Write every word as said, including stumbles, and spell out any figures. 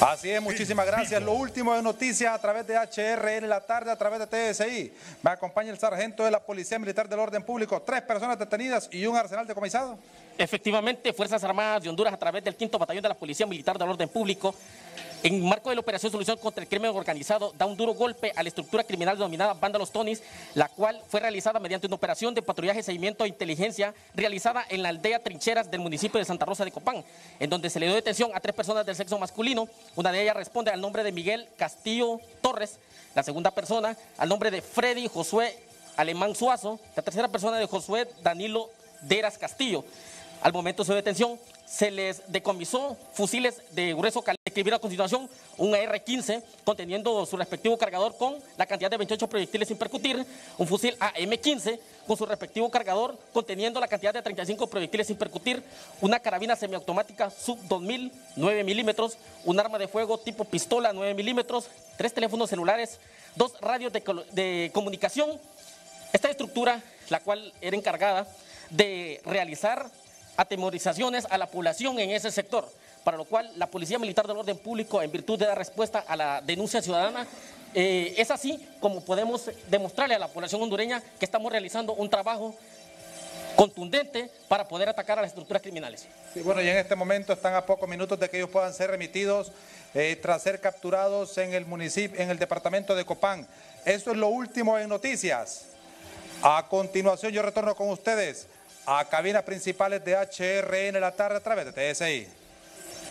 Así es, muchísimas gracias. Lo último de noticias a través de H R N la tarde, a través de T S I. Me acompaña el sargento de la Policía Militar del Orden Público. Tres personas detenidas y un arsenal decomisado. Efectivamente, Fuerzas Armadas de Honduras, a través del quinto Batallón de la Policía Militar del Orden Público, en marco de la Operación Solución contra el Crimen Organizado, da un duro golpe a la estructura criminal denominada Banda Los Tonis, la cual fue realizada mediante una operación de patrullaje, seguimiento e inteligencia realizada en la aldea Trincheras del municipio de Santa Rosa de Copán, en donde se le dio detención a tres personas del sexo masculino. Una de ellas responde al nombre de Miguel Castillo Torres, la segunda persona al nombre de Freddy Josué Alemán Suazo, la tercera persona de Josué Danilo Deras Castillo. Al momento de su detención, se les decomisó fusiles de grueso calibre, escribir a continuación un A R quince conteniendo su respectivo cargador con la cantidad de veintiocho proyectiles sin percutir, un fusil A M quince con su respectivo cargador conteniendo la cantidad de treinta y cinco proyectiles sin percutir, una carabina semiautomática sub dos mil, nueve milímetros, un arma de fuego tipo pistola nueve milímetros, tres teléfonos celulares, dos radios de, de comunicación. Esta estructura, la cual era encargada de realizar atemorizaciones a la población en ese sector, para lo cual la Policía Militar del Orden Público, en virtud de dar respuesta a la denuncia ciudadana, eh, es así como podemos demostrarle a la población hondureña que estamos realizando un trabajo contundente para poder atacar a las estructuras criminales. Sí, bueno, y en este momento están a pocos minutos de que ellos puedan ser remitidos eh, tras ser capturados en el municipio, en el departamento de Copán. Eso es lo último en noticias. A continuación yo retorno con ustedes a cabinas principales de H R N la tarde a través de T S I.